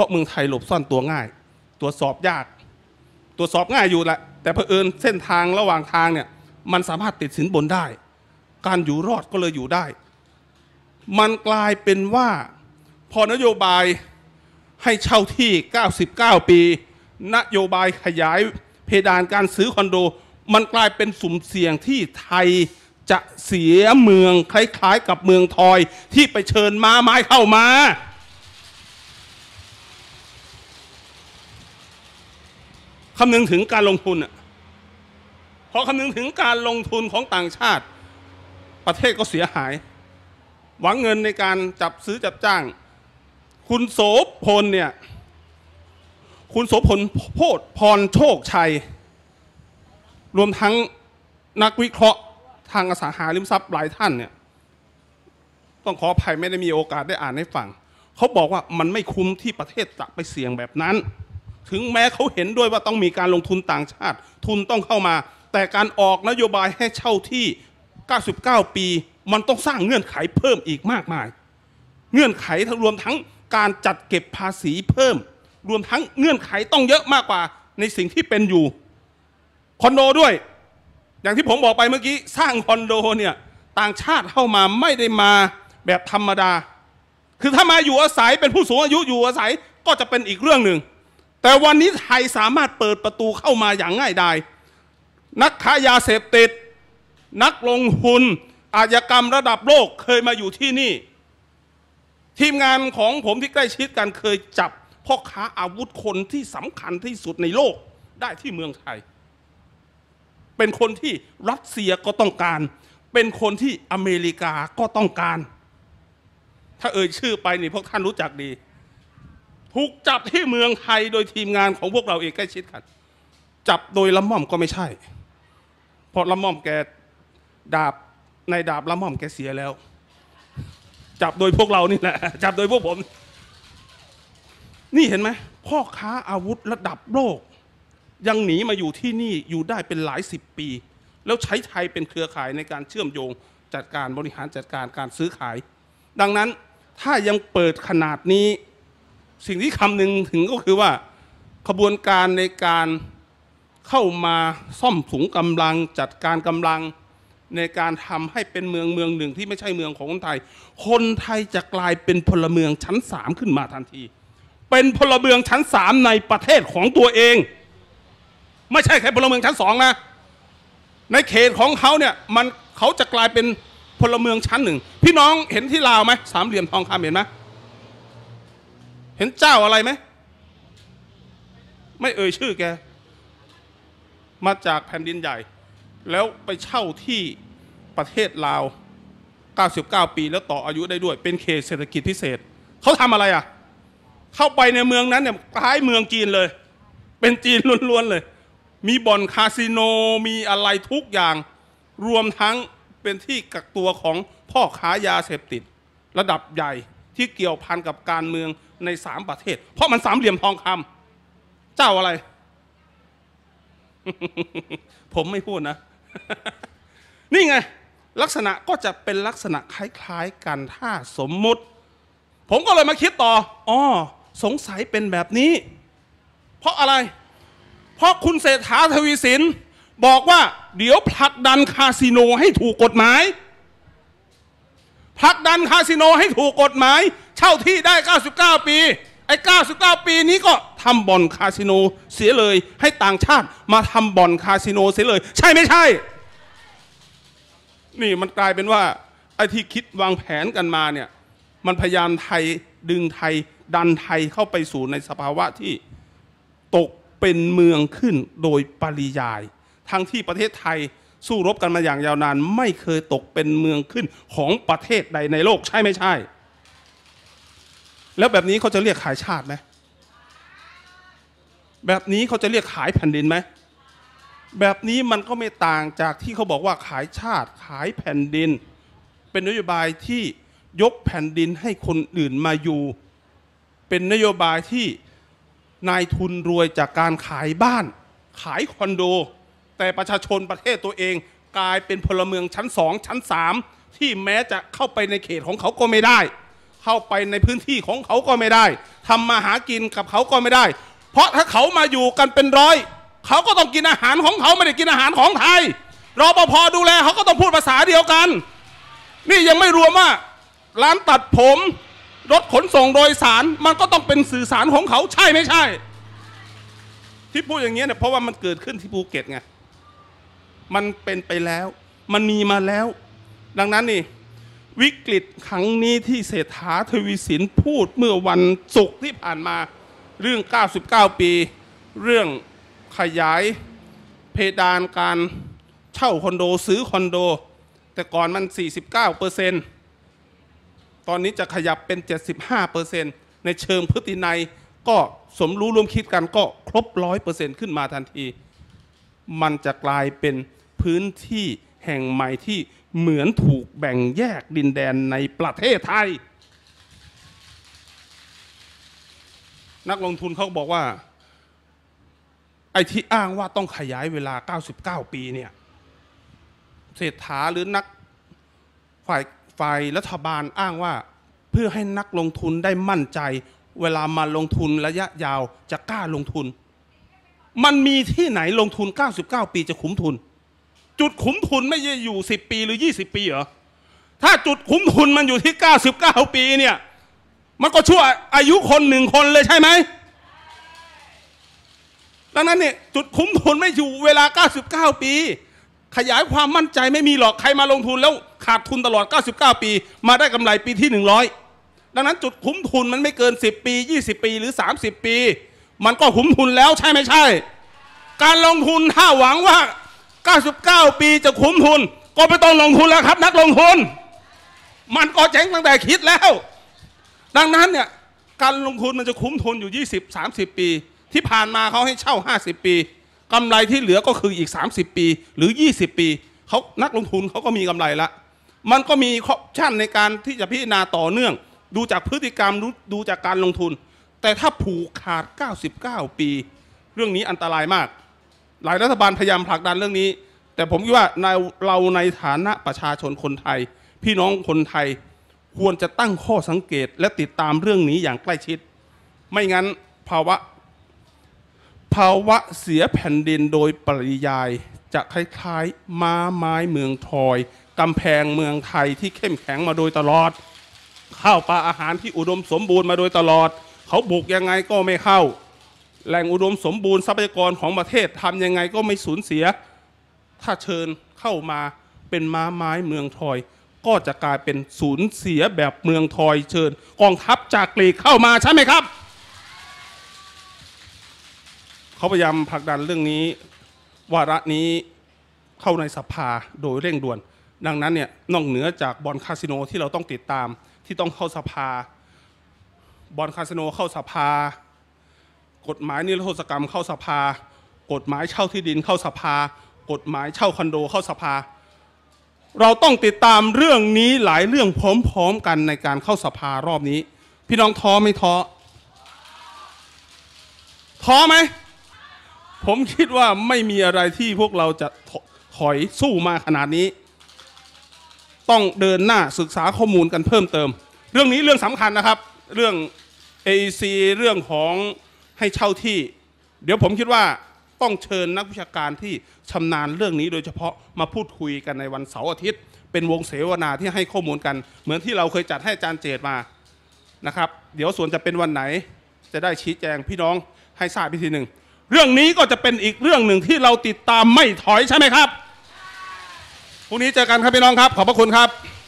ราะเมืองไทยหลบซ่อนตัวง่ายตรวจสอบยากตรวจสอบง่ายอยู่แหละแต่เผอิญเส้นทางระหว่างทางเนี่ยมันสามารถติดสินบนได้การอยู่รอดก็เลยอยู่ได้มันกลายเป็นว่าพอนโยบายให้เช่าที่99ปีนโยบายขยายเพดานการซื้อคอนโดมันกลายเป็นสุ่มเสี่ยงที่ไทยจะเสียเมืองคล้ายๆกับเมืองทอยที่ไปเชิญม้าไม้เข้ามาคำนึงถึงการลงทุนพอคำนึงถึงการลงทุนของต่างชาติประเทศก็เสียหายหวังเงินในการจับซื้อจับจ้างคุณโสพลเนี่ยคุณโสพลโพธิ์พรโชคชัยรวมทั้งนักวิเคราะห์ทางอสังหาริมทรัพย์หลายท่านเนี่ยต้องขออภัยไม่ได้มีโอกาสได้อ่านให้ฟังเขาบอกว่ามันไม่คุ้มที่ประเทศจะไปเสี่ยงแบบนั้นถึงแม้เขาเห็นด้วยว่าต้องมีการลงทุนต่างชาติทุนต้องเข้ามาแต่การออกนโยบายให้เช่าที่99ปีมันต้องสร้างเงื่อนไขเพิ่มอีกมากมายเงื่อนไขรวมทั้งการจัดเก็บภาษีเพิ่มรวมทั้งเงื่อนไขต้องเยอะมากกว่าในสิ่งที่เป็นอยู่คอนโดด้วยอย่างที่ผมบอกไปเมื่อกี้สร้างคอนโดเนี่ยต่างชาติเข้ามาไม่ได้มาแบบธรรมดาคือถ้ามาอยู่อาศัยเป็นผู้สูงอายุอยู่อาศัยก็จะเป็นอีกเรื่องหนึ่งแต่วันนี้ไทยสามารถเปิดประตูเข้ามาอย่างง่ายดายนักค้ายาเสพติดนักลงทุนอาชญากรรมระดับโลกเคยมาอยู่ที่นี่ทีมงานของผมที่ใกล้ชิดกันเคยจับพ่อค้าอาวุธคนที่สำคัญที่สุดในโลกได้ที่เมืองไทยเป็นคนที่รัสเซียก็ต้องการเป็นคนที่อเมริกาก็ต้องการถ้าเอ่ยชื่อไปนี่พวกท่านรู้จักดีถูกจับที่เมืองไทยโดยทีมงานของพวกเราเองใกล้ชิดกันจับโดยละม่อมก็ไม่ใช่เพราะละม่อมแกดาบในดาบละม่อมแกเสียแล้วจับโดยพวกเรานี่แหละจับโดยพวกผมนี่เห็นไหมพ่อค้าอาวุธระดับโลกยังหนีมาอยู่ที่นี่อยู่ได้เป็นหลายสิบปีแล้วใช้ไทยเป็นเครือข่ายในการเชื่อมโยงจัดการบริหารจัดการการซื้อขายดังนั้นถ้ายังเปิดขนาดนี้สิ่งที่คำนึงถึงก็คือว่าขบวนการในการเข้ามาซ่อมสูงกำลังจัดการกำลังในการทำให้เป็นเมืองหนึ่งที่ไม่ใช่เมืองของคนไทยคนไทยจะกลายเป็นพลเมืองชั้น3ขึ้นมาทันทีเป็นพลเมืองชั้น3ในประเทศของตัวเองไม่ใช่แค่พลเมืองชั้น2นะในเขตของเขาเนี่ยเขาจะกลายเป็นพลเมืองชั้น1พี่น้องเห็นที่ลาวไหมสามเหลี่ยมทองคำเห็นไหมเห็นเจ้าอะไรไหมไม่เอ่ยชื่อแกมาจากแผ่นดินใหญ่แล้วไปเช่าที่ประเทศลาว99ปีแล้วต่ออายุได้ด้วยเป็นเขตเศรษฐกิจพิเศษเขาทำอะไรเข้าไปในเมืองนั้นเนี่ยคล้ายเมืองจีนเลยเป็นจีนล้วนๆเลยมีบ่อนคาสิโนมีอะไรทุกอย่างรวมทั้งเป็นที่กักตัวของพ่อค้ายาเสพติดระดับใหญ่ที่เกี่ยวพันกับการเมืองใน3ประเทศเพราะมันสามเหลี่ยมทองคำเจ้าอะไร ผมไม่พูดนะ นี่ไงลักษณะก็จะเป็นลักษณะคล้ายๆกันถ้าสมมุติผมก็เลยมาคิดต่อสงสัยเป็นแบบนี้เพราะอะไรเพราะคุณเศรษฐาทวีสินบอกว่าเดี๋ยวผลักดันคาสิโนให้ถูกกฎหมายผลักดันคาสิโนให้ถูกกฎหมายเช่าที่ได้99ปีไอ้99ปีนี้ก็ทำบ่อนคาสิโนเสียเลยให้ต่างชาติมาทำบ่อนคาสิโนเสียเลยใช่ไม่ใช่นี่มันกลายเป็นว่าไอ้ที่คิดวางแผนกันมาเนี่ยมันพยายามดึงไทยดันไทยเข้าไปสู่ในสภาวะที่ตกเป็นเมืองขึ้นโดยปริยายทั้งที่ประเทศไทยสู้รบกันมาอย่างยาวนานไม่เคยตกเป็นเมืองขึ้นของประเทศใดในโลกใช่ไม่ใช่แล้วแบบนี้เขาจะเรียกขายชาติไหมแบบนี้เขาจะเรียกขายแผ่นดินไหมแบบนี้มันก็ไม่ต่างจากที่เขาบอกว่าขายชาติขายแผ่นดินเป็นนโยบายที่ยกแผ่นดินให้คนอื่นมาอยู่เป็นนโยบายที่นายทุนรวยจากการขายบ้านขายคอนโดแต่ประชาชนประเทศตัวเองกลายเป็นพลเมืองชั้น2ชั้น3ที่แม้จะเข้าไปในเขตของเขาก็ไม่ได้เข้าไปในพื้นที่ของเขาก็ไม่ได้ทำมาหากินกับเขาก็ไม่ได้เพราะถ้าเขามาอยู่กันเป็นร้อยเขาก็ต้องกินอาหารของเขาไม่ได้กินอาหารของไทยรปภ.ดูแลเขาก็ต้องพูดภาษาเดียวกันนี่ยังไม่รวมว่าร้านตัดผมรถขนส่งโดยสารมันก็ต้องเป็นสื่อสารของเขาใช่ไม่ใช่ที่พูดอย่างนี้เนี่ยเพราะว่ามันเกิดขึ้นที่ภูเก็ตไงมันเป็นไปแล้วมันมีมาแล้วดังนั้นนี่วิกฤตครั้งนี้ที่เศรษฐาทวีสินพูดเมื่อวันศุกร์ที่ผ่านมาเรื่อง99ปีเรื่องขยายเพดานการเช่าคอนโดซื้อคอนโดแต่ก่อนมัน 49%ตอนนี้จะขยับเป็น 75% ในเชิงพฤตินัยก็สมรู้ร่วมคิดกันก็ครบ 100% ขึ้นมาทันทีมันจะกลายเป็นพื้นที่แห่งใหม่ที่เหมือนถูกแบ่งแยกดินแดนในประเทศไทยนักลงทุนเขาบอกว่าไอ้ที่อ้างว่าต้องขยายเวลา99ปีเนี่ยเศรษฐาหรือนักฝ่ายรัฐบาลอ้างว่าเพื่อให้นักลงทุนได้มั่นใจเวลามาลงทุนระยะยาวจะกล้าลงทุนมันมีที่ไหนลงทุน99ปีจะคุ้มทุนจุดคุ้มทุนไม่ใช่อยู่10ปีหรือ20ปีเหรอถ้าจุดคุ้มทุนมันอยู่ที่99ปีเนี่ยมันก็ชั่วอายุคน1คนเลยใช่ไหมดังนั้นเนี่ยจุดคุ้มทุนไม่อยู่เวลา99ปีขยายความมั่นใจไม่มีหรอกใครมาลงทุนแล้วขาดทุนตลอด99ปีมาได้กำไรปีที่100ดังนั้นจุดคุ้มทุนมันไม่เกิน10ปี20ปีหรือ30ปีมันก็คุ้มทุนแล้วใช่ไม่ใช่การลงทุนถ้าหวังว่า99ปีจะคุ้มทุนก็ไม่ต้องลงทุนแล้วครับนักลงทุนมันก็เจ๊งตั้งแต่คิดแล้วดังนั้นเนี่ยการลงทุนมันจะคุ้มทุนอยู่20-30ปีที่ผ่านมาเขาให้เช่า50ปีกำไรที่เหลือก็คืออีก30ปีหรือ20ปีเขานักลงทุนเขาก็มีกำไรละมันก็มีออปชั่นในการที่จะพิจารณาต่อเนื่องดูจากพฤติกรรมดูจากการลงทุนแต่ถ้าผูกขาด99ปีเรื่องนี้อันตรายมากหลายรัฐบาลพยายามผลักดันเรื่องนี้แต่ผมคิดว่าเราในฐานะประชาชนคนไทยพี่น้องคนไทยควรจะตั้งข้อสังเกตและติดตามเรื่องนี้อย่างใกล้ชิดไม่งั้นภาวะเสียแผ่นดินโดยปริยายจะคล้ายๆม้าไม้เมืองทรอยกำแพงเมืองไทยที่เข้มแข็งมาโดยตลอดข้าวปลาอาหารที่อุดมสมบูรณ์มาโดยตลอดเขาบุกยังไงก็ไม่เข้าแหล่งอุดมสมบูรณ์ทรัพยากรของประเทศทำยังไงก็ไม่สูญเสียถ้าเชิญเข้ามาเป็นม้าไม้เมืองทรอยก็จะกลายเป็นสูญเสียแบบเมืองทรอยเชิญกองทัพจากกรีกเข้ามาใช่ไหมครับเขาพยายามผลักดันเรื่องนี้วาระนี้เข้าในสภาโดยเร่งด่วนดังนั้นเนี่ยนอกเหนือจากบ่อนคาสิโนที่เราต้องติดตามที่ต้องเข้าสภาบ่อนคาสิโนเข้าสภากฎหมายนิรโทษกรรมเข้าสภากฎหมายเช่าที่ดินเข้าสภากฎหมายเช่าคอนโดเข้าสภาเราต้องติดตามเรื่องนี้หลายเรื่องพร้อมๆกันในการเข้าสภารอบนี้พี่น้องท้อไม่ท้อไหมผมคิดว่าไม่มีอะไรที่พวกเราจะถอยสู้มาขนาดนี้ต้องเดินหน้าศึกษาข้อมูลกันเพิ่มเติมเรื่องนี้เรื่องสำคัญนะครับเรื่อง AEC เรื่องของให้เช่าที่เดี๋ยวผมคิดว่าต้องเชิญนักวิชาการที่ชำนาญเรื่องนี้โดยเฉพาะมาพูดคุยกันในวันเสาร์อาทิตย์เป็นวงเสวนาที่ให้ข้อมูลกันเหมือนที่เราเคยจัดให้อาจารย์เจตมานะครับเดี๋ยวส่วนจะเป็นวันไหนจะได้ชี้แจงพี่น้องให้ทราบอีกทีหนึ่งเรื่องนี้ก็จะเป็นอีกเรื่องหนึ่งที่เราติดตามไม่ถอยใช่ไหมครับพรุ่งนี้เจอกันครับพี่น้องครับขอบพระคุณครับ